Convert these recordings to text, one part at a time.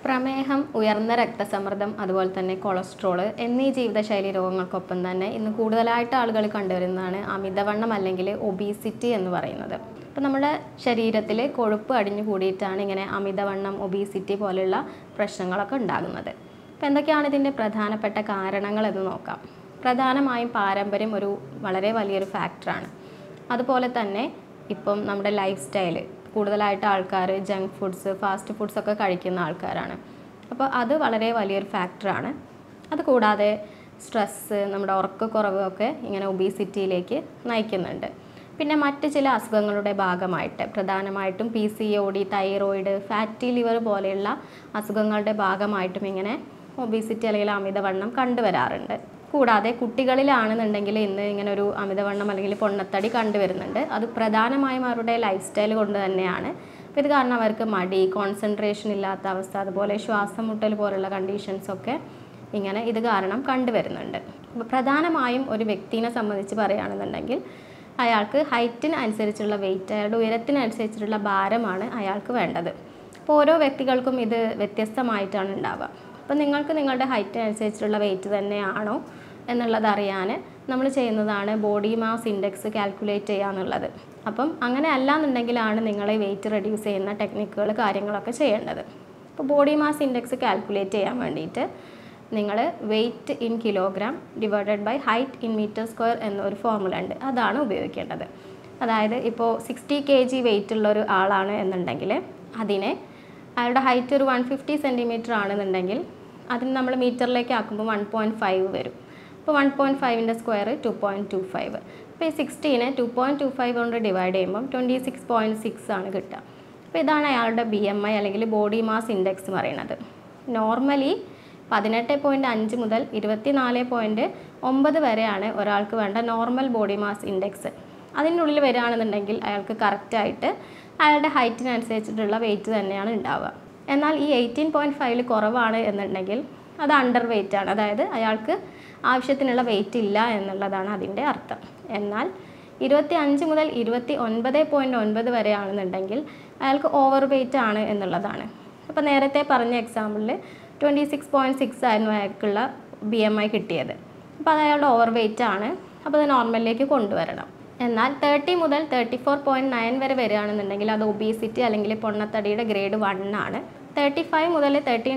പ്രമേഹം, ഉയർന്ന രക്തസമ്മർദ്ദം, അതുപോലെ തന്നെ കൊളസ്ട്രോൾ എന്നീ ജീവിതശൈലി രോഗങ്ങൾക്കൊപ്പം തന്നെ ഇന്ന് കൂടുതലായിട്ട് ആളുകൾ കണ്ടുവരുന്നതാണ് അമിതവണ്ണം അല്ലെങ്കിൽ ഒബീസിറ്റി എന്ന് പറയുന്നത്. അപ്പോൾ നമ്മുടെ ശരീരത്തിൽ കൊഴുപ്പ് അടിഞ്ഞു കൂടിയിട്ടാണ് ഇങ്ങനെ അമിതവണ്ണം, ഒബീസിറ്റി പോലെയുള്ള പ്രശ്നങ്ങളൊക്കെ ഉണ്ടാകുന്നത്. അപ്പോൾ എന്തൊക്കെയാണ് ഇതിൻ്റെ പ്രധാനപ്പെട്ട കാരണങ്ങൾ എന്ന് നോക്കാം. പ്രധാനമായും പാരമ്പര്യം ഒരു വളരെ വലിയൊരു ഫാക്ടറാണ്. അതുപോലെ തന്നെ ഇപ്പം നമ്മുടെ ലൈഫ് സ്റ്റൈൽ, കൂടുതലായിട്ട് ആൾക്കാർ ജങ്ക് ഫുഡ്സ്, ഫാസ്റ്റ് ഫുഡ്സ് ഒക്കെ കഴിക്കുന്ന ആൾക്കാരാണ്. അപ്പോൾ അത് വളരെ വലിയൊരു ഫാക്ടറാണ്. അതുകൂടാതെ സ്ട്രെസ്സ്, നമ്മുടെ ഉറക്കക്കുറവ് ഒക്കെ ഇങ്ങനെ ഒബീസിറ്റിയിലേക്ക് നയിക്കുന്നുണ്ട്. പിന്നെ മറ്റ് ചില അസുഖങ്ങളുടെ ഭാഗമായിട്ട്, പ്രധാനമായിട്ടും PCOD, തൈറോയിഡ്, ഫാറ്റി ലിവർ പോലെയുള്ള അസുഖങ്ങളുടെ ഭാഗമായിട്ടും ഇങ്ങനെ ഒബീസിറ്റി അല്ലെങ്കിൽ അമിതവണ്ണം കണ്ടുവരാറുണ്ട്. കൂടാതെ കുട്ടികളിലാണെന്നുണ്ടെങ്കിൽ ഇന്ന് ഇങ്ങനെ ഒരു അമിതവണ്ണം അല്ലെങ്കിൽ പൊണ്ണത്തടി കണ്ടുവരുന്നുണ്ട്. അത് പ്രധാനമായും അവരുടെ ലൈഫ് സ്റ്റൈൽ കൊണ്ട് തന്നെയാണ്. അപ്പോൾ ഇത് കാരണം അവർക്ക് മടി, കോൺസെൻട്രേഷൻ ഇല്ലാത്ത അവസ്ഥ, അതുപോലെ ശ്വാസം മുട്ടൽ പോലുള്ള കണ്ടീഷൻസൊക്കെ ഇങ്ങനെ ഇത് കാരണം കണ്ടുവരുന്നുണ്ട്. അപ്പോൾ പ്രധാനമായും ഒരു വ്യക്തിനെ സംബന്ധിച്ച് പറയുകയാണെന്നുണ്ടെങ്കിൽ അയാൾക്ക് ഹൈറ്റിന് അനുസരിച്ചുള്ള വെയിറ്റ്, അയാളുടെ ഉയരത്തിനനുസരിച്ചിട്ടുള്ള ഭാരമാണ് അയാൾക്ക് വേണ്ടത്. അപ്പോൾ ഓരോ വ്യക്തികൾക്കും ഇത് വ്യത്യസ്തമായിട്ടാണ് ഉണ്ടാവുക. അപ്പോൾ നിങ്ങൾക്ക് നിങ്ങളുടെ ഹൈറ്റിനനുസരിച്ചുള്ള വെയിറ്റ് തന്നെയാണോ എന്നുള്ളത് അറിയാൻ നമ്മൾ ചെയ്യുന്നതാണ് ബോഡി മാസ് ഇൻഡെക്സ് കാൽക്കുലേറ്റ് ചെയ്യുക എന്നുള്ളത്. അപ്പം അങ്ങനെ അല്ലാന്നുണ്ടെങ്കിലാണ് നിങ്ങൾ വെയിറ്റ് റെഡ്യൂസ് ചെയ്യുന്ന ടെക്നിക്കുകൾ, കാര്യങ്ങളൊക്കെ ചെയ്യേണ്ടത്. അപ്പോൾ ബോഡി മാസ് ഇൻഡെക്സ് കാൽക്കുലേറ്റ് ചെയ്യാൻ വേണ്ടിയിട്ട് നിങ്ങൾ weight in kilogram divided by height in meter square എന്നൊരു ഫോർമുല ഉണ്ട്. അതാണ് ഉപയോഗിക്കേണ്ടത്. അതായത് ഇപ്പോൾ 60 kg വെയിറ്റ് ഉള്ള ഒരു ആളാണ് എന്നുണ്ടെങ്കിൽ അതിനെ അയാളുടെ ഹൈറ്റ് ഒരു 150 സെൻറ്റിമീറ്റർ ആണെന്നുണ്ടെങ്കിൽ അതിന് നമ്മൾ മീറ്ററിലേക്ക് ആക്കുമ്പോൾ 1.5 വരും. അപ്പോൾ 1.5ൻ്റെ സ്ക്വയർ 2.25. അപ്പോൾ ഈ 60നെ 2.25 കൊണ്ട് ഡിവൈഡ് ചെയ്യുമ്പം 26.6 ആണ് കിട്ടുക. അപ്പോൾ ഇതാണ് അയാളുടെ BMI അല്ലെങ്കിൽ ബോഡി മാസ് ഇൻഡെക്സ് എന്ന് പറയുന്നത്. നോർമലി 18.5 മുതൽ 24.9 വരെയാണ് ഒരാൾക്ക് വേണ്ട നോർമൽ ബോഡി മാസ് ഇൻഡെക്സ്. അതിനുള്ളിൽ വരികയാണെന്നുണ്ടെങ്കിൽ അയാൾക്ക് കറക്റ്റായിട്ട് അയാളുടെ ഹൈറ്റിനനുസരിച്ചിട്ടുള്ള വെയിറ്റ് തന്നെയാണ് ഉണ്ടാവുക. എന്നാൽ ഈ 18.5ൽ കുറവാണ് എന്നുണ്ടെങ്കിൽ അത് അണ്ടർ വെയിറ്റ് ആണ്, അതായത് അയാൾക്ക് ആവശ്യത്തിനുള്ള വെയിറ്റ് ഇല്ല എന്നുള്ളതാണ് അതിൻ്റെ അർത്ഥം. എന്നാൽ 25 മുതൽ 29.9 വരെയാണെന്നുണ്ടെങ്കിൽ അയാൾക്ക് ഓവർ വെയിറ്റ് ആണ് എന്നുള്ളതാണ്. അപ്പോൾ നേരത്തെ പറഞ്ഞ എക്സാമ്പിളിൽ 26.6 ആയിരുന്നു അയാൾക്കുള്ള BMI കിട്ടിയത്. അപ്പോൾ അത് അയാളുടെ ഓവർ വെയിറ്റ് ആണ്. അപ്പോൾ അത് നോർമലിലേക്ക് കൊണ്ടുവരണം. എന്നാൽ 30 മുതൽ 34.9 വരെ വരികയാണെന്നുണ്ടെങ്കിൽ അത് ഒബീസിറ്റി അല്ലെങ്കിൽ പൊണ്ണത്തടിയുടെ ഗ്രേഡ് 1 ആണ്. 35 മുതൽ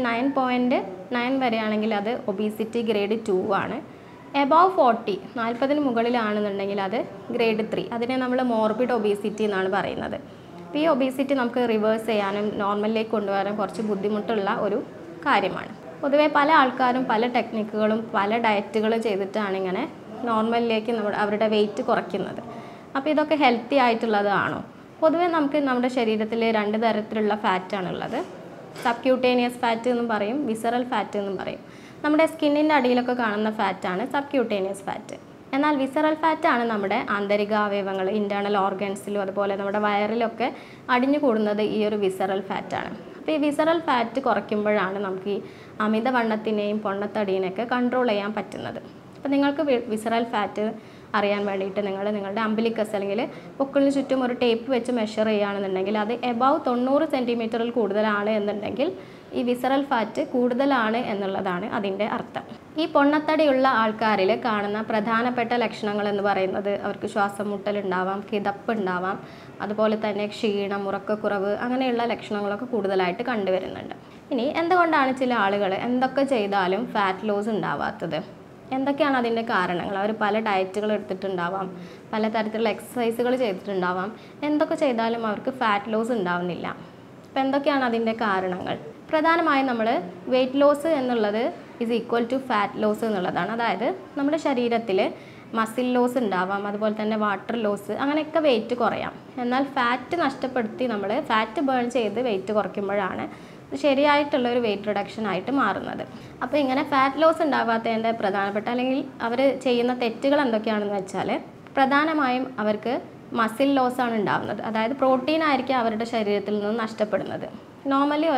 39.9 വരെയാണെങ്കിൽ അത് ഒബീസിറ്റി ഗ്രേഡ് 2 ആണ്. എബവ് 40 മുകളിലാണെന്നുണ്ടെങ്കിൽ അത് ഗ്രേഡ് 3. അതിനെ നമ്മൾ മോർബിഡ് ഒബീസിറ്റി എന്നാണ് പറയുന്നത്. അപ്പോൾ ഈ ഒബീസിറ്റി നമുക്ക് റിവേഴ്സ് ചെയ്യാനും നോർമലിലേക്ക് കൊണ്ടുവരാനും കുറച്ച് ബുദ്ധിമുട്ടുള്ള ഒരു കാര്യമാണ്. പൊതുവേ പല ആൾക്കാരും പല ടെക്നിക്കുകളും പല ഡയറ്റുകളും ചെയ്തിട്ടാണ് ഇങ്ങനെ നോർമലിലേക്ക് അവരുടെ വെയിറ്റ് കുറയ്ക്കുന്നത്. അപ്പോൾ ഇതൊക്കെ ഹെൽത്തി ആയിട്ടുള്ളതാണോ? പൊതുവേ നമുക്ക് നമ്മുടെ ശരീരത്തിൽ 2 തരത്തിലുള്ള ഫാറ്റാണുള്ളത്. സബ്ക്യൂട്ടേനിയസ് ഫാറ്റ് എന്നും പറയും, വിസറൽ ഫാറ്റ് എന്നും പറയും. നമ്മുടെ സ്കിന്നിൻ്റെ അടിയിലൊക്കെ കാണുന്ന ഫാറ്റാണ് സബ്ക്യൂട്ടേനിയസ് ഫാറ്റ്. എന്നാൽ വിസറൽ ഫാറ്റാണ് നമ്മുടെ ആന്തരിക അവയവങ്ങൾ, ഇൻറ്റേർണൽ ഓർഗൻസിലും അതുപോലെ നമ്മുടെ വയറിലൊക്കെ അടിഞ്ഞു കൂടുന്നത് ഈ ഒരു വിസറൽ ഫാറ്റാണ്. അപ്പോൾ ഈ വിസറൽ ഫാറ്റ് കുറയ്ക്കുമ്പോഴാണ് നമുക്ക് ഈ അമിതവണ്ണത്തിനെയും പൊണ്ണത്തടീനെയൊക്കെ കൺട്രോൾ ചെയ്യാൻ പറ്റുന്നത്. അപ്പോൾ നിങ്ങൾക്ക് വിസറൽ ഫാറ്റ് അറിയാൻ വേണ്ടിയിട്ട് നിങ്ങളുടെ അംബിലിക്കസ് അല്ലെങ്കിൽ പൊക്കിളിന് ചുറ്റും ഒരു ടേപ്പ് വെച്ച് മെഷർ ചെയ്യുകയാണെന്നുണ്ടെങ്കിൽ അത് എബവ് 90 സെൻറ്റിമീറ്ററിൽ കൂടുതലാണ് എന്നുണ്ടെങ്കിൽ ഈ വിസറൽ ഫാറ്റ് കൂടുതലാണ് എന്നുള്ളതാണ് അതിൻ്റെ അർത്ഥം. ഈ പൊണ്ണത്തടിയുള്ള ആൾക്കാരിൽ കാണുന്ന പ്രധാനപ്പെട്ട ലക്ഷണങ്ങൾ എന്ന് പറയുന്നത് അവർക്ക് ശ്വാസം മുട്ടലുണ്ടാവാം, കിതപ്പ് ഉണ്ടാവാം, അതുപോലെ തന്നെ ക്ഷീണം, ഉറക്കക്കുറവ്, അങ്ങനെയുള്ള ലക്ഷണങ്ങളൊക്കെ കൂടുതലായിട്ട് കണ്ടുവരുന്നുണ്ട്. ഇനി എന്തുകൊണ്ടാണ് ചില ആളുകൾ എന്തൊക്കെ ചെയ്താലും ഫാറ്റ് ലോസ് ഉണ്ടാവാത്തത്? എന്തൊക്കെയാണ് അതിൻ്റെ കാരണങ്ങൾ? അവർ പല ഡയറ്റുകൾ എടുത്തിട്ടുണ്ടാവാം, പലതരത്തിലുള്ള എക്സസൈസുകൾ ചെയ്തിട്ടുണ്ടാവാം, എന്തൊക്കെ ചെയ്താലും അവർക്ക് ഫാറ്റ് ലോസ് ഉണ്ടാവുന്നില്ല. അപ്പോൾ എന്തൊക്കെയാണ് അതിൻ്റെ കാരണങ്ങൾ? പ്രധാനമായും നമ്മൾ വെയിറ്റ് ലോസ് എന്നുള്ളത് is equal to fat loss എന്നുള്ളതാണ്. അതായത് നമ്മുടെ ശരീരത്തിൽ മസിൽ ലോസ് ഉണ്ടാവാം, അതുപോലെ തന്നെ വാട്ടർ ലോസ്, അങ്ങനെയൊക്കെ വെയിറ്റ് കുറയാം. എന്നാൽ ഫാറ്റ് നഷ്ടപ്പെടുത്തി നമ്മൾ ഫാറ്റ് ബേൺ ചെയ്ത് വെയിറ്റ് കുറയ്ക്കുമ്പോഴാണ് ശരിയായിട്ടുള്ളൊരു വെയിറ്റ് റിഡക്ഷൻ ആയിട്ട് മാറുന്നത്. അപ്പോൾ ഇങ്ങനെ ഫാറ്റ് ലോസ് ഉണ്ടാവാത്തതിൻ്റെ പ്രധാനപ്പെട്ട അല്ലെങ്കിൽ അവർ ചെയ്യുന്ന തെറ്റുകൾ എന്തൊക്കെയാണെന്ന് വെച്ചാൽ, പ്രധാനമായും അവർക്ക് മസിൽ ലോസ് ആണ് ഉണ്ടാകുന്നത്. അതായത് പ്രോട്ടീൻ ആയിരിക്കും അവരുടെ ശരീരത്തിൽ നിന്ന് നഷ്ടപ്പെടുന്നത്. നോർമലി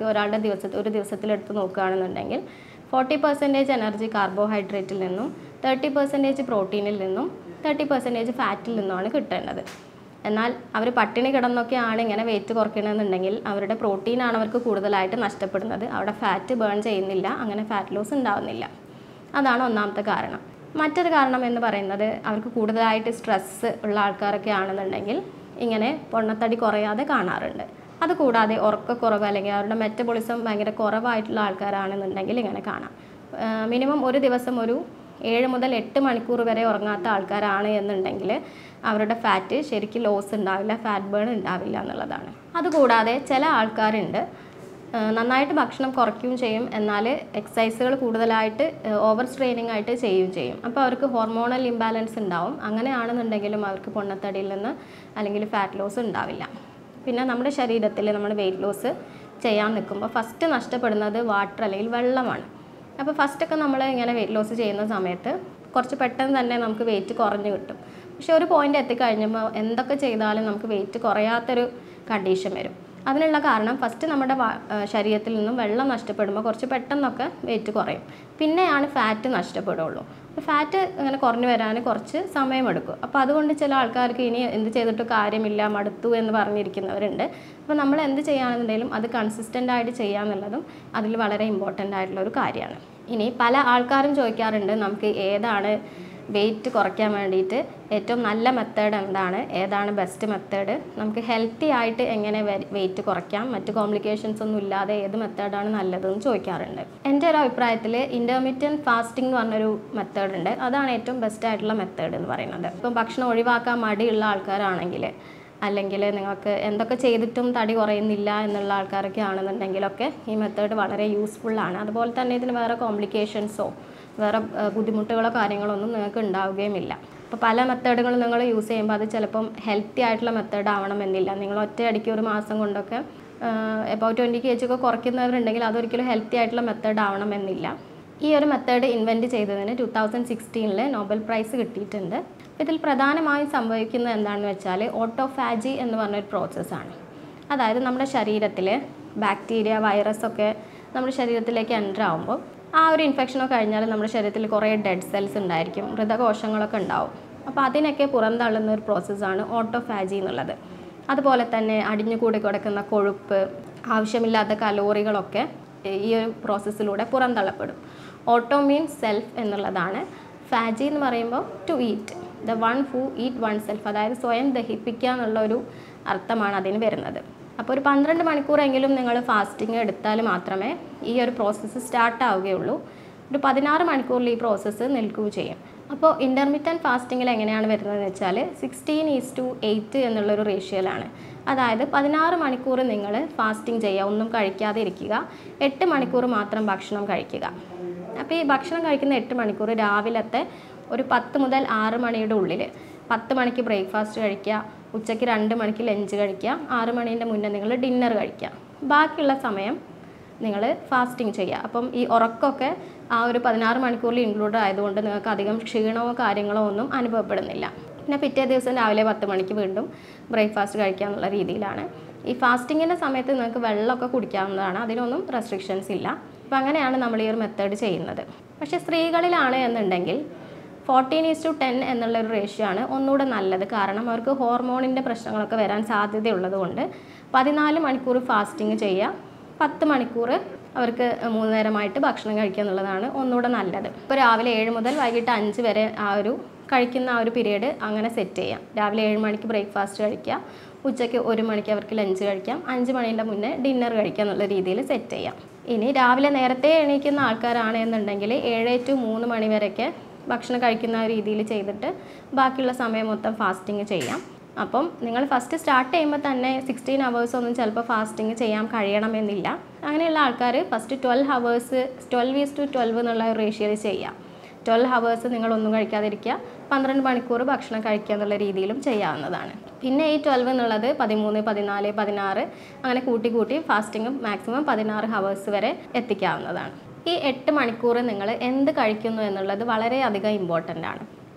ഒരു ദിവസത്തിൽ എടുത്ത് നോക്കുകയാണെന്നുണ്ടെങ്കിൽ 40% എനർജി കാർബോഹൈഡ്രേറ്റിൽ നിന്നും 30% പ്രോട്ടീനിൽ നിന്നും 30% ഫാറ്റിൽ നിന്നുമാണ് കിട്ടേണ്ടത്. എന്നാൽ അവർ പട്ടിണി കിടന്നൊക്കെയാണ് ഇങ്ങനെ വെയിറ്റ് കുറയ്ക്കണമെന്നുണ്ടെങ്കിൽ അവരുടെ പ്രോട്ടീനാണ് അവർക്ക് കൂടുതലായിട്ട് നഷ്ടപ്പെടുന്നത്. അവിടെ ഫാറ്റ് ബേൺ ചെയ്യുന്നില്ല, അങ്ങനെ ഫാറ്റ് ലോസ് ഉണ്ടാവുന്നില്ല. അതാണ് ഒന്നാമത്തെ കാരണം. മറ്റൊരു കാരണം എന്ന് പറയുന്നത് അവർക്ക് കൂടുതലായിട്ട് സ്ട്രെസ്സ് ഉള്ള ആൾക്കാരൊക്കെ ആണെന്നുണ്ടെങ്കിൽ ഇങ്ങനെ പൊണ്ണത്തടി കുറയാതെ കാണാറുണ്ട്. അതുകൂടാതെ ഉറക്കക്കുറവ് അല്ലെങ്കിൽ അവരുടെ മെറ്റബോളിസം ഭയങ്കര കുറവായിട്ടുള്ള ആൾക്കാരാണെന്നുണ്ടെങ്കിൽ ഇങ്ങനെ കാണാം. മിനിമം ഒരു ദിവസം ഒരു 7 മുതൽ 8 മണിക്കൂർ വരെ ഉറങ്ങാത്ത ആൾക്കാരാണ് എന്നുണ്ടെങ്കിൽ അവരുടെ ഫാറ്റ് ശരിക്കും ലോസ് ഉണ്ടാവില്ല, ഫാറ്റ് ബേൺ ഉണ്ടാവില്ല എന്നുള്ളതാണ്. അതുകൂടാതെ ചില ആൾക്കാരുണ്ട് നന്നായിട്ട് ഭക്ഷണം കുറയ്ക്കുകയും ചെയ്യും, എന്നാൽ എക്സസൈസുകൾ കൂടുതലായിട്ട് ഓവർ സ്ട്രെയിനിങ് ആയിട്ട് ചെയ്യുകയും ചെയ്യും. അപ്പോൾ അവർക്ക് ഹോർമോണൽ ഇംബാലൻസ് ഉണ്ടാവും. അങ്ങനെയാണെന്നുണ്ടെങ്കിലും അവർക്ക് പൊണ്ണത്തടിയിൽ നിന്ന് അല്ലെങ്കിൽ ഫാറ്റ് ലോസ് ഉണ്ടാവില്ല. പിന്നെ നമ്മുടെ ശരീരത്തിൽ നമ്മൾ വെയിറ്റ് ലോസ് ചെയ്യാൻ നിൽക്കുമ്പോൾ ഫസ്റ്റ് നഷ്ടപ്പെടുന്നത് വാട്ടർ അല്ലെങ്കിൽ വെള്ളമാണ്. അപ്പോൾ ഫസ്റ്റൊക്കെ നമ്മൾ ഇങ്ങനെ വെയിറ്റ് ലോസ് ചെയ്യുന്ന സമയത്ത് കുറച്ച് പെട്ടെന്ന് തന്നെ നമുക്ക് വെയിറ്റ് കുറഞ്ഞ് കിട്ടും. പക്ഷെ ഒരു പോയിൻ്റ് എത്തിക്കഴിഞ്ഞപ്പോൾ എന്തൊക്കെ ചെയ്താലും നമുക്ക് വെയിറ്റ് കുറയാത്തൊരു കണ്ടീഷൻ വരും. അതിനുള്ള കാരണം ഫസ്റ്റ് നമ്മുടെ ശരീരത്തിൽ നിന്നും വെള്ളം നഷ്ടപ്പെടുമ്പോൾ കുറച്ച് പെട്ടെന്നൊക്കെ വെയിറ്റ് കുറയും, പിന്നെയാണ് ഫാറ്റ് നഷ്ടപ്പെടുള്ളൂ. അപ്പോൾ ഫാറ്റ് അങ്ങനെ കുറഞ്ഞു വരാൻ കുറച്ച് സമയമെടുക്കും. അപ്പോൾ അതുകൊണ്ട് ചില ആൾക്കാർക്ക് ഇനി എന്ത് ചെയ്തിട്ട് കാര്യമില്ല, മടുത്തു എന്ന് പറഞ്ഞിരിക്കുന്നവരുണ്ട്. അപ്പോൾ നമ്മൾ എന്ത് ചെയ്യുകയാണെന്നുണ്ടെങ്കിലും അത് കൺസിസ്റ്റൻ്റ് ആയിട്ട് ചെയ്യാന്നുള്ളതും അതിൽ വളരെ ഇമ്പോർട്ടൻ്റ് ആയിട്ടുള്ള ഒരു കാര്യമാണ്. ഇനി പല ആൾക്കാരും ചോദിക്കാറുണ്ട് നമുക്ക് ഏതാണ് വെയിറ്റ് കുറയ്ക്കാൻ വേണ്ടിയിട്ട് ഏറ്റവും നല്ല മെത്തേഡ് എന്താണ്, ഏതാണ് ബെസ്റ്റ് മെത്തേഡ്, നമുക്ക് ഹെൽത്തി ആയിട്ട് എങ്ങനെ വെയിറ്റ് കുറയ്ക്കാം, മറ്റ് കോംപ്ലിക്കേഷൻസ് ഒന്നും ഇല്ലാതെ ഏത് മെത്തേഡാണ് നല്ലതെന്ന് ചോദിക്കാറുണ്ട്. എൻ്റെ ഒരു അഭിപ്രായത്തിൽ ഇൻ്റർമീഡിയറ്റ് ഫാസ്റ്റിംഗ് എന്ന് പറഞ്ഞൊരു മെത്തേഡ് ഉണ്ട്. അതാണ് ഏറ്റവും ബെസ്റ്റ് ആയിട്ടുള്ള മെത്തേഡ് എന്ന് പറയുന്നത്. ഇപ്പം ഭക്ഷണം ഒഴിവാക്കാൻ മടിയുള്ള ആൾക്കാരാണെങ്കിൽ, അല്ലെങ്കിൽ നിങ്ങൾക്ക് എന്തൊക്കെ ചെയ്തിട്ടും തടി കുറയുന്നില്ല എന്നുള്ള ആൾക്കാരൊക്കെ ആണെന്നുണ്ടെങ്കിലൊക്കെ ഈ മെത്തേഡ് വളരെ യൂസ്ഫുള്ളാണ്. അതുപോലെ തന്നെ ഇതിന് വേറെ കോംപ്ലിക്കേഷൻസോ വേറെ ബുദ്ധിമുട്ടുകളോ കാര്യങ്ങളോ ഒന്നും നിങ്ങൾക്ക് ഉണ്ടാവുകയുമില്ല. അപ്പോൾ പല മെത്തേഡുകളും നിങ്ങൾ യൂസ് ചെയ്യുമ്പോൾ അത് ചിലപ്പം ഹെൽത്തി ആയിട്ടുള്ള മെത്തേഡ് ആവണമെന്നില്ല. നിങ്ങൾ ഒറ്റയടിക്ക് ഒരു മാസം കൊണ്ടൊക്കെ എബൌട്ട് 20 kg ഒക്കെ കുറയ്ക്കുന്നവരുണ്ടെങ്കിൽ അതൊരിക്കലും ഹെൽത്തി ആയിട്ടുള്ള മെത്തേഡ് ആവണമെന്നില്ല. ഈ ഒരു മെത്തേഡ് ഇൻവെൻറ്റ് ചെയ്തതിന് 2016 നോബൽ പ്രൈസ് കിട്ടിയിട്ടുണ്ട്. ഇതിൽ പ്രധാനമായും സംഭവിക്കുന്നത് എന്താണെന്ന് വെച്ചാൽ ഓട്ടോഫാജി എന്ന് പറഞ്ഞൊരു പ്രോസസ്സാണ്. അതായത് നമ്മുടെ ശരീരത്തിൽ ബാക്ടീരിയ, വൈറസൊക്കെ നമ്മുടെ ശരീരത്തിലേക്ക് എൻ്റർ ആകുമ്പോൾ ആ ഒരു ഇൻഫെക്ഷനൊക്കെ കഴിഞ്ഞാൽ നമ്മുടെ ശരീരത്തിൽ കുറേ ഡെഡ് സെൽസ് ഉണ്ടായിരിക്കും, മൃതകോശങ്ങളൊക്കെ ഉണ്ടാവും. അപ്പോൾ അതിനൊക്കെ പുറന്തള്ളുന്ന ഒരു പ്രോസസ്സാണ് ഓട്ടോഫാജി എന്നുള്ളത്. അതുപോലെ തന്നെ അടിഞ്ഞുകൂടി കിടക്കുന്ന കൊഴുപ്പ്, ആവശ്യമില്ലാത്ത കലോറികളൊക്കെ ഈ ഒരു പ്രോസസ്സിലൂടെ പുറന്തള്ളപ്പെടും. ഓട്ടോ മീൻസ് സെൽഫ് എന്നുള്ളതാണ്. ഫാജി എന്ന് പറയുമ്പോൾ to eat, the one who eat one self, അതായത് സ്വയം ദഹിപ്പിക്കുക എന്നുള്ളൊരു അർത്ഥമാണ് അതിന് വരുന്നത്. അപ്പോൾ ഒരു 12 മണിക്കൂറെങ്കിലും നിങ്ങൾ ഫാസ്റ്റിംഗ് എടുത്താൽ മാത്രമേ ഈ ഒരു പ്രോസസ്സ് സ്റ്റാർട്ട് ആവുകയുള്ളൂ. ഒരു 16 മണിക്കൂറിൽ ഈ പ്രോസസ്സ് നിൽക്കുകയും ചെയ്യും. അപ്പോൾ ഇൻ്റർമീഡിയറ്റ് ഫാസ്റ്റിങ്ങിൽ എങ്ങനെയാണ് വരുന്നതെന്ന് വെച്ചാൽ 16:8 എന്നുള്ളൊരു റേഷ്യോയിലാണ്. അതായത് 16 മണിക്കൂർ നിങ്ങൾ ഫാസ്റ്റിംഗ് ചെയ്യുക, ഒന്നും കഴിക്കാതെ ഇരിക്കുക, 8 മണിക്കൂർ മാത്രം ഭക്ഷണം കഴിക്കുക. അപ്പോൾ ഈ ഭക്ഷണം കഴിക്കുന്ന 8 മണിക്കൂർ രാവിലത്തെ ഒരു 10 മുതൽ 6 മണിയുടെ ഉള്ളിൽ 10 മണിക്ക് ബ്രേക്ക്ഫാസ്റ്റ് കഴിക്കുക, ഉച്ചയ്ക്ക് 2 മണിക്ക് ലഞ്ച് കഴിക്കുക, 6 മണീൻ്റെ മുന്നേ നിങ്ങൾ ഡിന്നർ കഴിക്കുക. ബാക്കിയുള്ള സമയം നിങ്ങൾ ഫാസ്റ്റിംഗ് ചെയ്യുക. അപ്പം ഈ ഉറക്കമൊക്കെ ആ ഒരു 16 മണിക്കൂറിൽ ഇൻക്ലൂഡ് ആയതുകൊണ്ട് നിങ്ങൾക്ക് അധികം ക്ഷീണമോ കാര്യങ്ങളോ ഒന്നും അനുഭവപ്പെടുന്നില്ല. പിന്നെ പിറ്റേ ദിവസം രാവിലെ 10 മണിക്ക് വീണ്ടും ബ്രേക്ക്ഫാസ്റ്റ് കഴിക്കുക എന്നുള്ള രീതിയിലാണ്. ഈ ഫാസ്റ്റിങ്ങിൻ്റെ സമയത്ത് നിങ്ങൾക്ക് വെള്ളമൊക്കെ കുടിക്കാവുന്നതാണ്, അതിനൊന്നും റെസ്ട്രിക്ഷൻസ് ഇല്ല. അപ്പോൾ അങ്ങനെയാണ് നമ്മൾ ഈ ഒരു മെത്തേഡ് ചെയ്യുന്നത്. പക്ഷേ സ്ത്രീകളിലാണ് എന്നുണ്ടെങ്കിൽ 14:10 എന്നുള്ളൊരു റേഷ്യോ ആണ് ഒന്നുകൂടെ നല്ലത്. കാരണം അവർക്ക് ഹോർമോണിൻ്റെ പ്രശ്നങ്ങളൊക്കെ വരാൻ സാധ്യതയുള്ളത് കൊണ്ട് 14 മണിക്കൂർ ഫാസ്റ്റിംഗ് ചെയ്യുക, 10 മണിക്കൂർ അവർക്ക് 3 നേരമായിട്ട് ഭക്ഷണം കഴിക്കുക എന്നുള്ളതാണ് ഒന്നുകൂടെ നല്ലത്. ഇപ്പോൾ രാവിലെ 7 മുതൽ വൈകിട്ട് 5 വരെ ആ ഒരു കഴിക്കുന്ന ആ ഒരു പീരീഡ് അങ്ങനെ സെറ്റ് ചെയ്യാം. രാവിലെ 7 മണിക്ക് ബ്രേക്ക്ഫാസ്റ്റ് കഴിക്കുക, ഉച്ചയ്ക്ക് 1 മണിക്ക് അവർക്ക് ലഞ്ച് കഴിക്കാം, 5 മണീൻ്റെ മുന്നേ ഡിന്നർ കഴിക്കുക എന്നുള്ള രീതിയിൽ സെറ്റ് ചെയ്യാം. ഇനി രാവിലെ നേരത്തെ എണീക്കുന്ന ആൾക്കാരാണ് എന്നുണ്ടെങ്കിൽ 7 to 3 മണി വരെയൊക്കെ ഭക്ഷണം കഴിക്കുന്ന രീതിയിൽ ചെയ്തിട്ട് ബാക്കിയുള്ള സമയം മൊത്തം ഫാസ്റ്റിംഗ് ചെയ്യാം. അപ്പം നിങ്ങൾ ഫസ്റ്റ് സ്റ്റാർട്ട് ചെയ്യുമ്പോൾ തന്നെ 16 hours ഒന്നും ചിലപ്പോൾ ഫാസ്റ്റിംഗ് ചെയ്യാൻ കഴിയണമെന്നില്ല. അങ്ങനെയുള്ള ആൾക്കാർ ഫസ്റ്റ് 12 hours 12:12 എന്നുള്ള റേഷ്യോയിൽ ചെയ്യാം. 12 hours നിങ്ങളൊന്നും കഴിക്കാതിരിക്കുക, 12 മണിക്കൂർ ഭക്ഷണം കഴിക്കുക എന്നുള്ള രീതിയിലും ചെയ്യാവുന്നതാണ്. പിന്നെ ഈ 12 എന്നുള്ളത് 13, 14, 16 അങ്ങനെ കൂട്ടി ഫാസ്റ്റിംഗ് മാക്സിമം 16 hours വരെ എത്തിക്കാവുന്നതാണ്. ഈ 8 മണിക്കൂർ നിങ്ങൾ എന്ത് കഴിക്കുന്നു എന്നുള്ളത് വളരെയധികം ഇമ്പോർട്ടൻ്റ് ആണ്.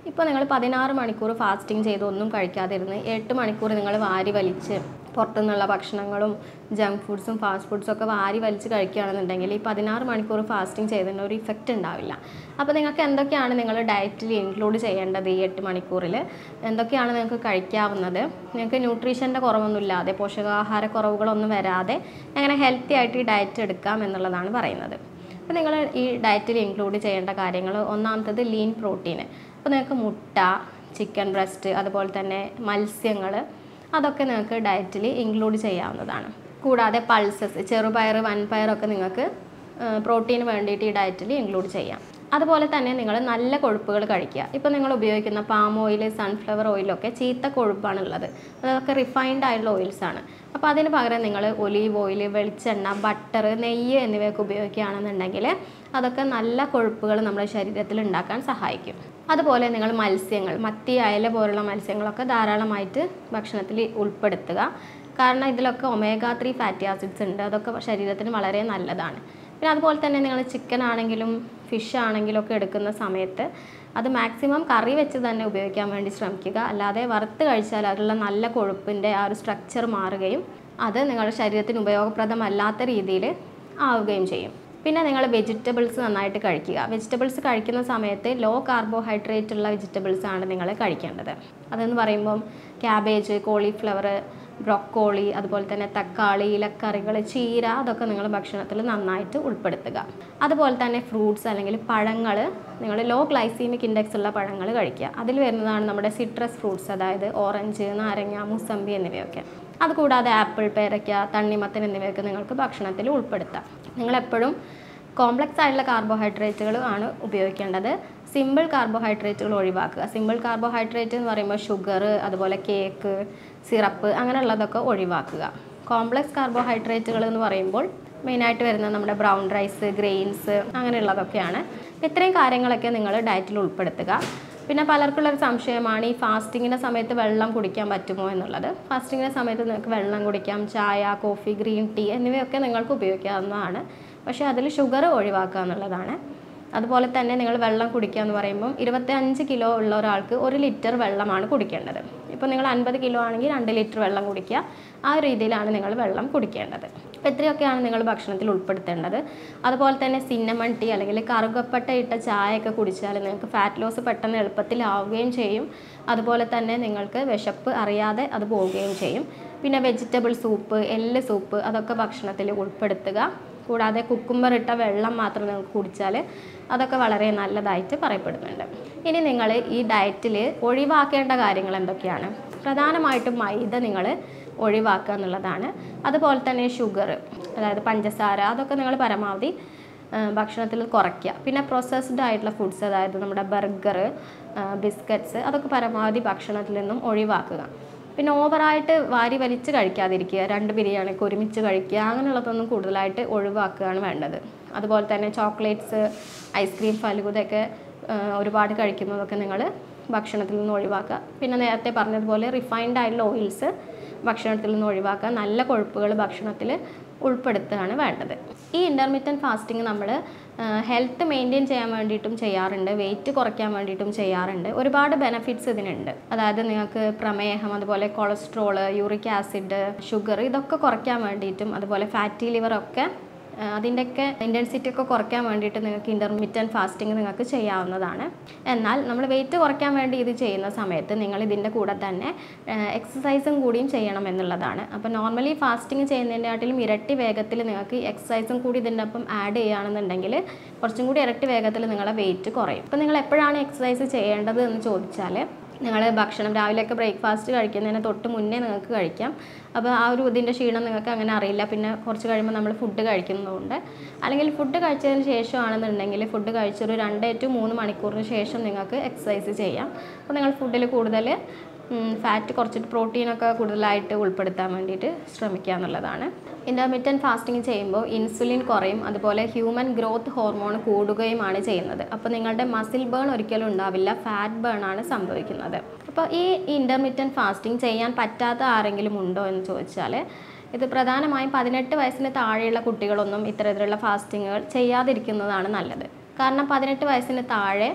ഇപ്പോൾ നിങ്ങൾ 16 മണിക്കൂർ ഫാസ്റ്റിംഗ് ചെയ്ത് ഒന്നും കഴിക്കാതിരുന്ന് 8 മണിക്കൂർ നിങ്ങൾ വാരി വലിച്ച് പുറത്തുനിന്നുള്ള ഭക്ഷണങ്ങളും ജങ്ക് ഫുഡ്സും ഫാസ്റ്റ് ഫുഡ്സും ഒക്കെ വാരി വലിച്ച് കഴിക്കുകയാണെന്നുണ്ടെങ്കിൽ ഈ 16 മണിക്കൂർ ഫാസ്റ്റിംഗ് ചെയ്തതിന് ഒരു ഇഫക്റ്റ് ഉണ്ടാവില്ല. അപ്പോൾ നിങ്ങൾക്ക് എന്തൊക്കെയാണ് നിങ്ങൾ ഡയറ്റിൽ ഇൻക്ലൂഡ് ചെയ്യേണ്ടത്, ഈ 8 മണിക്കൂറിൽ എന്തൊക്കെയാണ് നിങ്ങൾക്ക് കഴിക്കാവുന്നത്, നിങ്ങൾക്ക് ന്യൂട്രീഷൻ്റെ കുറവൊന്നുമില്ലാതെ പോഷകാഹാര കുറവുകളൊന്നും വരാതെ എങ്ങനെ ഹെൽത്തി ആയിട്ട് ഈ ഡയറ്റ് എടുക്കാം എന്നുള്ളതാണ് പറയുന്നത്. അപ്പോൾ നിങ്ങൾ ഈ ഡയറ്റിൽ ഇൻക്ലൂഡ് ചെയ്യേണ്ട കാര്യങ്ങൾ, ഒന്നാമത്തത് ലീൻ പ്രോട്ടീൻ. അപ്പോൾ നിങ്ങൾക്ക് മുട്ട, ചിക്കൻ ബ്രസ്റ്റ്, അതുപോലെ തന്നെ മത്സ്യങ്ങൾ, അതൊക്കെ നിങ്ങൾക്ക് ഡയറ്റിൽ ഇൻക്ലൂഡ് ചെയ്യാവുന്നതാണ്. കൂടാതെ പൾസസ്, ചെറുപയർ, വൻപയറൊക്കെ നിങ്ങൾക്ക് പ്രോട്ടീന് വേണ്ടിയിട്ട് ഈ ഡയറ്റിൽ ഇൻക്ലൂഡ് ചെയ്യാം. അതുപോലെ തന്നെ നിങ്ങൾ നല്ല കൊഴുപ്പുകൾ കഴിക്കുക. ഇപ്പോൾ നിങ്ങൾ ഉപയോഗിക്കുന്ന പാം ഓയിൽ, സൺഫ്ലവർ ഓയിലൊക്കെ ചീത്ത കൊഴുപ്പാണുള്ളത്, അതൊക്കെ റിഫൈൻഡ് ആയിട്ടുള്ള ഓയിൽസാണ്. അപ്പോൾ അതിന് പകരം നിങ്ങൾ ഒലീവ് ഓയിൽ, വെളിച്ചെണ്ണ, ബട്ടർ, നെയ്യ് എന്നിവയൊക്കെ ഉപയോഗിക്കുകയാണെന്നുണ്ടെങ്കിൽ അതൊക്കെ നല്ല കൊഴുപ്പുകൾ നമ്മുടെ ശരീരത്തിൽ ഉണ്ടാക്കാൻ സഹായിക്കും. അതുപോലെ നിങ്ങൾ മത്സ്യങ്ങൾ, മത്തി, അയല പോലുള്ള മത്സ്യങ്ങളൊക്കെ ധാരാളമായിട്ട് ഭക്ഷണത്തിൽ ഉൾപ്പെടുത്തുക. കാരണം ഇതിലൊക്കെ ഒമേഗ 3 ഫാറ്റി ആസിഡ്സ് ഉണ്ട്, അതൊക്കെ ശരീരത്തിന് വളരെ നല്ലതാണ്. പിന്നെ അതുപോലെ തന്നെ നിങ്ങൾ ചിക്കൻ ആണെങ്കിലും ഫിഷ് ആണെങ്കിലും ഒക്കെ എടുക്കുന്ന സമയത്ത് അത് മാക്സിമം കറി വെച്ച് തന്നെ ഉപയോഗിക്കാൻ വേണ്ടി ശ്രമിക്കുക. അല്ലാതെ വറുത്ത് കഴിച്ചാൽ അതിലുള്ള നല്ല കൊഴുപ്പിൻ്റെ ആ ഒരു സ്ട്രക്ചർ മാറുകയും അത് നിങ്ങളുടെ ശരീരത്തിന് ഉപയോഗപ്രദമല്ലാത്ത രീതിയിൽ ആവുകയും ചെയ്യും. പിന്നെ നിങ്ങൾ വെജിറ്റബിൾസ് നന്നായിട്ട് കഴിക്കുക. വെജിറ്റബിൾസ് കഴിക്കുന്ന സമയത്ത് ലോ കാർബോഹൈഡ്രേറ്റ് ഉള്ള വെജിറ്റബിൾസാണ് നിങ്ങൾ കഴിക്കേണ്ടത്. അതെന്ന് പറയുമ്പം ക്യാബേജ്, കോളിഫ്ലവർ, ബ്രൊക്കോളി, അതുപോലെ തന്നെ തക്കാളി, ഇലക്കറികൾ, ചീര, അതൊക്കെ നിങ്ങൾ ഭക്ഷണത്തിൽ നന്നായിട്ട് ഉൾപ്പെടുത്തുക. അതുപോലെ തന്നെ ഫ്രൂട്ട്സ് അല്ലെങ്കിൽ പഴങ്ങൾ, നിങ്ങൾ ലോ ഗ്ലൈസീമിക് ഇൻഡെക്സ് ഉള്ള പഴങ്ങൾ കഴിക്കുക. അതിൽ വരുന്നതാണ് നമ്മുടെ സിട്രസ് ഫ്രൂട്ട്സ്, അതായത് ഓറഞ്ച്, നാരങ്ങ, മുസമ്പി എന്നിവയൊക്കെ. അതുകൂടാതെ ആപ്പിൾ, പേരയ്ക്ക, തണ്ണിമത്തൻ എന്നിവയൊക്കെ നിങ്ങൾക്ക് ഭക്ഷണത്തിൽ ഉൾപ്പെടുത്താം. നിങ്ങളെപ്പോഴും കോംപ്ലക്സ് ആയിട്ടുള്ള കാർബോഹൈഡ്രേറ്റുകൾ ആണ് ഉപയോഗിക്കേണ്ടത്. സിമ്പിൾ കാർബോഹൈഡ്രേറ്റുകൾ ഒഴിവാക്കുക. സിമ്പിൾ കാർബോഹൈഡ്രേറ്റ് എന്ന് പറയുമ്പോൾ ഷുഗർ, അതുപോലെ കേക്ക്, സിറപ്പ്, അങ്ങനെയുള്ളതൊക്കെ ഒഴിവാക്കുക. കോംപ്ലക്സ് കാർബോഹൈഡ്രേറ്റുകൾ എന്ന് പറയുമ്പോൾ മെയിനായിട്ട് വരുന്നത് നമ്മുടെ ബ്രൗൺ റൈസ്, ഗ്രെയിൻസ്, അങ്ങനെയുള്ളതൊക്കെയാണ്. ഇത്രയും കാര്യങ്ങളൊക്കെ നിങ്ങൾ ഡയറ്റിൽ ഉൾപ്പെടുത്തുക. പിന്നെ പലർക്കുള്ളൊരു സംശയമാണ് ഈ ഫാസ്റ്റിങ്ങിൻ്റെ സമയത്ത് വെള്ളം കുടിക്കാൻ പറ്റുമോ എന്നുള്ളത്. ഫാസ്റ്റിങ്ങിൻ്റെ സമയത്ത് നിങ്ങൾക്ക് വെള്ളം കുടിക്കാം, ചായ, കോഫി, ഗ്രീൻ ടീ എന്നിവയൊക്കെ നിങ്ങൾക്ക് ഉപയോഗിക്കാവുന്നതാണ്. പക്ഷേ അതിൽ ഷുഗർ ഒഴിവാക്കുക എന്നുള്ളതാണ്. അതുപോലെ തന്നെ നിങ്ങൾ വെള്ളം കുടിക്കുക എന്ന് പറയുമ്പം 25 കിലോ ഉള്ള ഒരാൾക്ക് 1 ലിറ്റർ വെള്ളമാണ് കുടിക്കേണ്ടത്. ഇപ്പോൾ നിങ്ങൾ 50 കിലോ ആണെങ്കിൽ 2 ലിറ്റർ വെള്ളം കുടിക്കുക. ആ രീതിയിലാണ് നിങ്ങൾ വെള്ളം കുടിക്കേണ്ടത്. അപ്പോൾ ഇത്രയൊക്കെയാണ് നിങ്ങൾ ഭക്ഷണത്തിൽ ഉൾപ്പെടുത്തേണ്ടത്. അതുപോലെ തന്നെ സിന്നമൺ ടീ അല്ലെങ്കിൽ കറുകപ്പട്ട ഇട്ട ചായയൊക്കെ കുടിച്ചാൽ നിങ്ങൾക്ക് ഫാറ്റ് ലോസ് പെട്ടെന്ന് എളുപ്പത്തിലാവുകയും ചെയ്യും. അതുപോലെ തന്നെ നിങ്ങൾക്ക് വിശപ്പ് അറിയാതെ അത് പോവുകയും ചെയ്യും. പിന്നെ വെജിറ്റബിൾ സൂപ്പ്, എല്ല് സൂപ്പ്, അതൊക്കെ ഭക്ഷണത്തിൽ ഉൾപ്പെടുത്തുക. കൂടാതെ കുക്കുംബർ ഇട്ട വെള്ളം മാത്രം നിങ്ങൾക്ക് കുടിച്ചാൽ അതൊക്കെ വളരെ നല്ലതായിട്ട് പറയപ്പെടുന്നുണ്ട്. ഇനി നിങ്ങൾ ഈ ഡയറ്റിൽ ഒഴിവാക്കേണ്ട കാര്യങ്ങൾ എന്തൊക്കെയാണ്? പ്രധാനമായിട്ടും മൈദ നിങ്ങൾ ഒഴിവാക്കുക എന്നുള്ളതാണ്. അതുപോലെ തന്നെ ഷുഗർ, അതായത് പഞ്ചസാര, അതൊക്കെ നിങ്ങൾ പരമാവധി ഭക്ഷണത്തിൽ കുറയ്ക്കുക. പിന്നെ പ്രോസസ്ഡ് ആയിട്ടുള്ള ഫുഡ്സ്, അതായത് നമ്മുടെ ബർഗർ, ബിസ്ക്കറ്റ്സ്, അതൊക്കെ പരമാവധി ഭക്ഷണത്തിൽ നിന്നും ഒഴിവാക്കുക. പിന്നെ ഓവറായിട്ട് വാരി വലിച്ച് കഴിക്കാതിരിക്കുക. 2 ബിരിയാണിയൊക്കെ ഒരുമിച്ച് കഴിക്കുക, അങ്ങനെയുള്ളതൊന്നും കൂടുതലായിട്ട് ഒഴിവാക്കുകയാണ് വേണ്ടത്. അതുപോലെ തന്നെ ചോക്ലേറ്റ്സ്, ഐസ്ക്രീം, ഫലൂദയൊക്കെ ഒരുപാട് കഴിക്കുന്നതൊക്കെ നിങ്ങൾ ഭക്ഷണത്തിൽ നിന്ന് ഒഴിവാക്കുക. പിന്നെ നേരത്തെ പറഞ്ഞതുപോലെ റിഫൈൻഡ് ആയിട്ടുള്ള ഓയിൽസ് ഭക്ഷണത്തിൽ നിന്ന് ഒഴിവാക്കുക. നല്ല കൊഴുപ്പുകൾ ഭക്ഷണത്തിൽ ഉൾപ്പെടുത്തുകയാണ് വേണ്ടത്. ഈ ഇൻ്റർമീഡിയറ്റ് ഫാസ്റ്റിംഗ് നമ്മൾ ഹെൽത്ത് മെയിൻറ്റെയിൻ ചെയ്യാൻ വേണ്ടിയിട്ടും ചെയ്യാറുണ്ട്, വെയിറ്റ് കുറയ്ക്കാൻ വേണ്ടിയിട്ടും ചെയ്യാറുണ്ട്. ഒരുപാട് ബെനഫിറ്റ്സ് ഇതിനുണ്ട്. അതായത് നിങ്ങൾക്ക് പ്രമേഹം, അതുപോലെ കൊളസ്ട്രോള്, യൂറിക് ആസിഡ്, ഷുഗർ, ഇതൊക്കെ കുറയ്ക്കാൻ വേണ്ടിയിട്ടും, അതുപോലെ ഫാറ്റി ലിവറൊക്കെ അതിൻ്റെയൊക്കെ ഇൻറ്റൻസിറ്റി ഒക്കെ കുറയ്ക്കാൻ വേണ്ടിയിട്ട് നിങ്ങൾക്ക് ഇൻ്റർമീഡിയറ്റ് ഫാസ്റ്റിംഗ് നിങ്ങൾക്ക് ചെയ്യാവുന്നതാണ്. എന്നാൽ നമ്മൾ വെയിറ്റ് കുറയ്ക്കാൻ വേണ്ടി ഇത് ചെയ്യുന്ന സമയത്ത് നിങ്ങൾ ഇതിൻ്റെ കൂടെ തന്നെ എക്സസൈസും കൂടിയും ചെയ്യണം എന്നുള്ളതാണ്. അപ്പോൾ നോർമലി ഫാസ്റ്റിംഗ് ചെയ്യുന്നതിൻ്റെക്കാട്ടിലും ഇരട്ടി വേഗത്തിൽ നിങ്ങൾക്ക് എക്സസൈസും കൂടി ഇതിൻ്റെ ഒപ്പം ആഡ് ചെയ്യുകയാണെന്നുണ്ടെങ്കിൽ കുറച്ചും കൂടി ഇരട്ടി വേഗത്തിൽ നിങ്ങളുടെ വെയിറ്റ് കുറയും. അപ്പോൾ നിങ്ങൾ എപ്പോഴാണ് എക്സസൈസ് ചെയ്യേണ്ടത് എന്ന് ചോദിച്ചാൽ, നിങ്ങൾ ഭക്ഷണം രാവിലെയൊക്കെ ബ്രേക്ക്ഫാസ്റ്റ് കഴിക്കുന്നതിന് തൊട്ട് മുന്നേ നിങ്ങൾക്ക് കഴിക്കാം. അപ്പോൾ ആ ഒരു ഇതിൻ്റെ ക്ഷീണം നിങ്ങൾക്ക് അങ്ങനെ അറിയില്ല. പിന്നെ കുറച്ച് കഴിയുമ്പോൾ നമ്മൾ ഫുഡ് കഴിക്കുന്നതുകൊണ്ട്, അല്ലെങ്കിൽ ഫുഡ് കഴിച്ചതിന് ശേഷമാണെന്നുണ്ടെങ്കിൽ ഫുഡ് കഴിച്ചൊരു 2 to 3 മണിക്കൂറിന് ശേഷം നിങ്ങൾക്ക് എക്സസൈസ് ചെയ്യാം. അപ്പോൾ നിങ്ങൾ ഫുഡിൽ കൂടുതൽ ഫാറ്റ് കുറച്ചിട്ട് പ്രോട്ടീനൊക്കെ കൂടുതലായിട്ട് ഉൾപ്പെടുത്താൻ വേണ്ടിയിട്ട് ശ്രമിക്കുക എന്നുള്ളതാണ്. ഇൻ്റർമീഡിയറ്റ് ഫാസ്റ്റിംഗ് ചെയ്യുമ്പോൾ ഇൻസുലിൻ കുറയും, അതുപോലെ ഹ്യൂമൻ ഗ്രോത്ത് ഹോർമോൺ കൂടുകയുമാണ് ചെയ്യുന്നത്. അപ്പോൾ നിങ്ങളുടെ മസിൽ ബേൺ ഒരിക്കലും ഉണ്ടാവില്ല, ഫാറ്റ് ബേൺ ആണ് സംഭവിക്കുന്നത്. അപ്പോൾ ഈ ഇൻ്റർമീഡിയറ്റ് ഫാസ്റ്റിംഗ് ചെയ്യാൻ പറ്റാത്ത ആരെങ്കിലും ഉണ്ടോ എന്ന് ചോദിച്ചാൽ, ഇത് പ്രധാനമായും 18 വയസ്സിന് താഴെയുള്ള കുട്ടികളൊന്നും ഇത്തരത്തിലുള്ള ഫാസ്റ്റിങ്ങുകൾ ചെയ്യാതിരിക്കുന്നതാണ് നല്ലത്. കാരണം 18 വയസ്സിന് താഴെ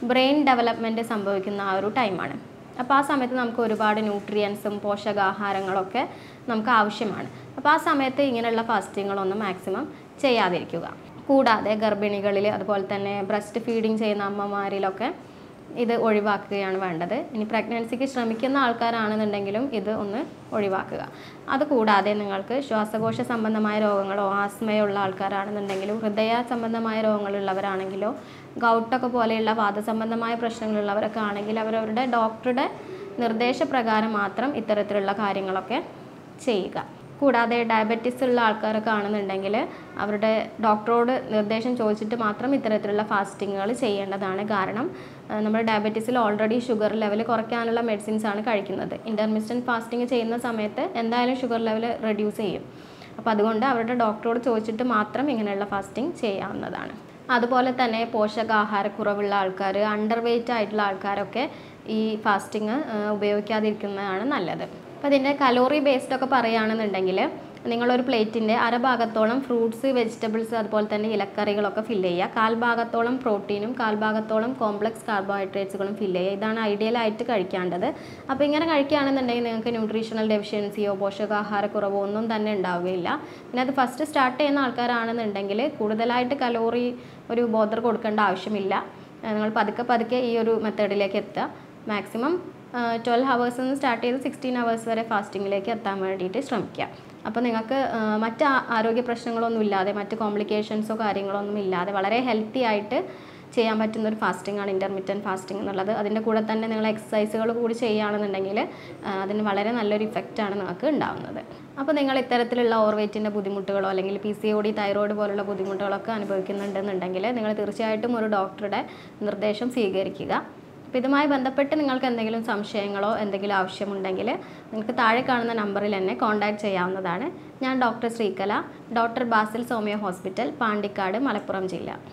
ബ്രെയിൻ ഡെവലപ്മെൻറ്റ് സംഭവിക്കുന്ന ആ ഒരു ടൈമാണ്. അപ്പോൾ ആ സമയത്ത് നമുക്ക് ഒരുപാട് ന്യൂട്രിയൻസും പോഷകാഹാരങ്ങളൊക്കെ നമുക്ക് ആവശ്യമാണ്. അപ്പോൾ ആ സമയത്ത് ഇങ്ങനെയുള്ള ഫാസ്റ്റിങ്ങുകളൊന്നും മാക്സിമം ചെയ്യാതിരിക്കുക. കൂടാതെ ഗർഭിണികളിൽ അതുപോലെ തന്നെ ബ്രസ്റ്റ് ഫീഡിങ് ചെയ്യുന്ന അമ്മമാരിലൊക്കെ ഇത് ഒഴിവാക്കുകയാണ് വേണ്ടത്. ഇനി പ്രഗ്നൻസിക്ക് ശ്രമിക്കുന്ന ആൾക്കാരാണെന്നുണ്ടെങ്കിലും ഇത് ഒന്ന് ഒഴിവാക്കുക. അതുകൂടാതെ നിങ്ങൾക്ക് ശ്വാസകോശ സംബന്ധമായ രോഗങ്ങളോ ആസ്മയോ ഉള്ള ആൾക്കാരാണെന്നുണ്ടെങ്കിലും ഹൃദയ സംബന്ധമായ രോഗങ്ങളുള്ളവരാണെങ്കിലോ ഗൗട്ടൊക്കെ പോലെയുള്ള വാദസംബന്ധമായ പ്രശ്നങ്ങളുള്ളവരൊക്കെ ആണെങ്കിൽ അവരവരുടെ ഡോക്ടറുടെ നിർദ്ദേശപ്രകാരം മാത്രം ഇത്തരത്തിലുള്ള കാര്യങ്ങളൊക്കെ ചെയ്യുക. കൂടാതെ ഡയബറ്റീസ് ഉള്ള ആൾക്കാരൊക്കെ ആണെന്നുണ്ടെങ്കിൽ അവരുടെ ഡോക്ടറോട് നിർദ്ദേശം ചോദിച്ചിട്ട് മാത്രം ഇത്തരത്തിലുള്ള ഫാസ്റ്റിങ്ങുകൾ ചെയ്യേണ്ടതാണ്. കാരണം നമ്മൾ ഡയബറ്റീസിൽ ഓൾറെഡി ഷുഗർ ലെവൽ കുറയ്ക്കാനുള്ള മെഡിസിൻസ് ആണ് കഴിക്കുന്നത്. ഇൻ്റർമിറ്റൻറ്റ് ഫാസ്റ്റിംഗ് ചെയ്യുന്ന സമയത്ത് എന്തായാലും ഷുഗർ ലെവൽ റെഡ്യൂസ് ചെയ്യും. അപ്പോൾ അതുകൊണ്ട് അവരുടെ ഡോക്ടറോട് ചോദിച്ചിട്ട് മാത്രം ഇങ്ങനെയുള്ള ഫാസ്റ്റിംഗ് ചെയ്യാവുന്നതാണ്. അതുപോലെ തന്നെ പോഷകാഹാരക്കുറവുള്ള ആൾക്കാർ, അണ്ടർ വെയ്റ്റ് ആയിട്ടുള്ള ആൾക്കാരൊക്കെ ഈ ഫാസ്റ്റിംഗ് ഉപയോഗിക്കാതിരിക്കുന്നതാണ് നല്ലത്. അപ്പോൾ ഇതിൻ്റെ കലോറി ബേസ്ഡ് ഒക്കെ പറയുകയാണെന്നുണ്ടെങ്കിൽ നിങ്ങളൊരു പ്ലേറ്റിൻ്റെ അരഭാഗത്തോളം ഫ്രൂട്ട്സ്, വെജിറ്റബിൾസ് അതുപോലെ തന്നെ ഇലക്കറികളൊക്കെ ഫില്ല് ചെയ്യുക. കാൽഭാഗത്തോളം പ്രോട്ടീനും കാൽഭാഗത്തോളം കോംപ്ലക്സ് കാർബോഹൈഡ്രേറ്റ്സുകളും ഫില്ല് ചെയ്യുക. ഇതാണ് ഐഡിയലായിട്ട് കഴിക്കേണ്ടത്. അപ്പോൾ ഇങ്ങനെ കഴിക്കുകയാണെന്നുണ്ടെങ്കിൽ നിങ്ങൾക്ക് ന്യൂട്രീഷണൽ ഡെഫിഷ്യൻസിയോ പോഷകാഹാരക്കുറവോ ഒന്നും തന്നെ ഉണ്ടാവുകയില്ല. പിന്നെ അത് ഫസ്റ്റ് സ്റ്റാർട്ട് ചെയ്യുന്ന ആൾക്കാരാണെന്നുണ്ടെങ്കിൽ കൂടുതലായിട്ട് കലോറി ഒരു ബോദർ കൊടുക്കേണ്ട ആവശ്യമില്ല. നിങ്ങൾ പതുക്കെ പതുക്കെ ഈ ഒരു മെത്തേഡിലേക്ക് എത്തുക. മാക്സിമം 12 hours നിന്ന് സ്റ്റാർട്ട് ചെയ്ത് 16 hours വരെ ഫാസ്റ്റിങ്ങിലേക്ക് എത്താൻ വേണ്ടിയിട്ട് ശ്രമിക്കുക. അപ്പോൾ നിങ്ങൾക്ക് മറ്റ് ആരോഗ്യ പ്രശ്നങ്ങളൊന്നും ഇല്ലാതെ, മറ്റ് കോംപ്ലിക്കേഷൻസോ കാര്യങ്ങളൊന്നും ഇല്ലാതെ വളരെ ഹെൽത്തി ആയിട്ട് ചെയ്യാൻ പറ്റുന്ന ഒരു ഫാസ്റ്റിംഗ് ആണ് ഇൻ്റർമിറ്റൻറ്റ് ഫാസ്റ്റിംഗ് എന്നുള്ളത്. അതിൻ്റെ കൂടെ തന്നെ നിങ്ങൾ എക്സസൈസുകൾ കൂടി ചെയ്യുകയാണെന്നുണ്ടെങ്കിൽ അതിന് വളരെ നല്ലൊരു ഇഫക്റ്റാണ് നിങ്ങൾക്ക് ഉണ്ടാകുന്നത്. അപ്പോൾ നിങ്ങൾ ഇത്തരത്തിലുള്ള ഓവർ വെയ്റ്റിൻ്റെ ബുദ്ധിമുട്ടുകളോ അല്ലെങ്കിൽ PCOD, തൈറോയ്ഡ് പോലുള്ള ബുദ്ധിമുട്ടുകളൊക്കെ അനുഭവിക്കുന്നുണ്ടെന്നുണ്ടെങ്കിൽ നിങ്ങൾ തീർച്ചയായിട്ടും ഒരു ഡോക്ടറുടെ നിർദ്ദേശം സ്വീകരിക്കുക. അപ്പോൾ ഇതുമായി ബന്ധപ്പെട്ട് നിങ്ങൾക്ക് എന്തെങ്കിലും സംശയങ്ങളോ എന്തെങ്കിലും ആവശ്യമുണ്ടെങ്കിൽ നിങ്ങൾക്ക് താഴെ കാണുന്ന നമ്പറിൽ എന്നെ കോൺടാക്റ്റ് ചെയ്യാവുന്നതാണ്. ഞാൻ ഡോക്ടർ ശ്രീകല, ഡോക്ടർ ബാസിൽ സോമിയോ ഹോസ്പിറ്റൽ, പാണ്ടിക്കാട്, മലപ്പുറം ജില്ല.